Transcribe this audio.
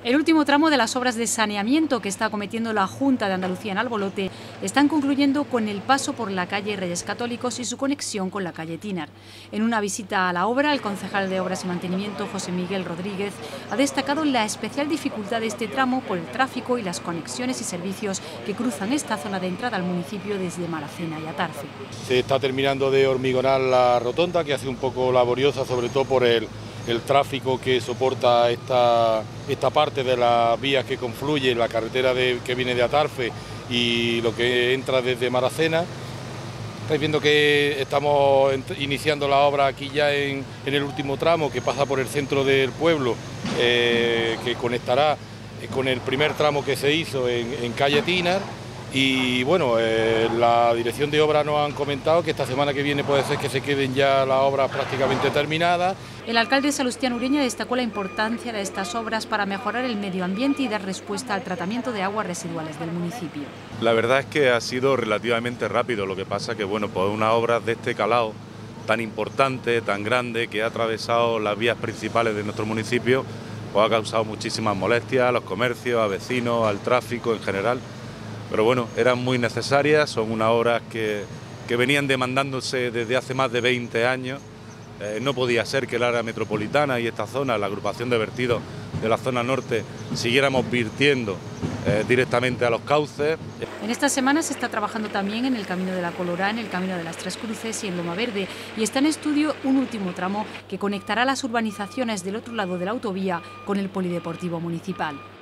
El último tramo de las obras de saneamiento que está acometiendo la Junta de Andalucía en Albolote están concluyendo con el paso por la calle Reyes Católicos y su conexión con la calle Tínar. En una visita a la obra, el concejal de Obras y Mantenimiento, José Miguel Rodríguez, ha destacado la especial dificultad de este tramo por el tráfico y las conexiones y servicios que cruzan esta zona de entrada al municipio desde Maracena y Atarfe. Se está terminando de hormigonar la rotonda, que hace un poco laboriosa, sobre todo por el tráfico que soporta esta parte de las vías que confluye, la carretera que viene de Atarfe y lo que entra desde Maracena. Estáis viendo que estamos iniciando la obra aquí ya en el último tramo, que pasa por el centro del pueblo, que conectará con el primer tramo que se hizo en calle Tínar. Y bueno, la dirección de obra nos han comentado que esta semana que viene puede ser que se queden ya las obras prácticamente terminadas. El alcalde Salustián Ureña destacó la importancia de estas obras para mejorar el medio ambiente y dar respuesta al tratamiento de aguas residuales del municipio. La verdad es que ha sido relativamente rápido, lo que pasa que bueno, pues una obra de este calado tan importante, tan grande, que ha atravesado las vías principales de nuestro municipio, pues ha causado muchísimas molestias a los comercios, a vecinos, al tráfico en general. Pero bueno, eran muy necesarias, son unas obras que venían demandándose desde hace más de 20 años. No podía ser que el área metropolitana y esta zona, la agrupación de vertidos de la zona norte, siguiéramos virtiendo directamente a los cauces. En esta semana se está trabajando también en el Camino de la Colorá, en el Camino de las Tres Cruces y en Loma Verde, y está en estudio un último tramo que conectará las urbanizaciones del otro lado de la autovía con el polideportivo municipal.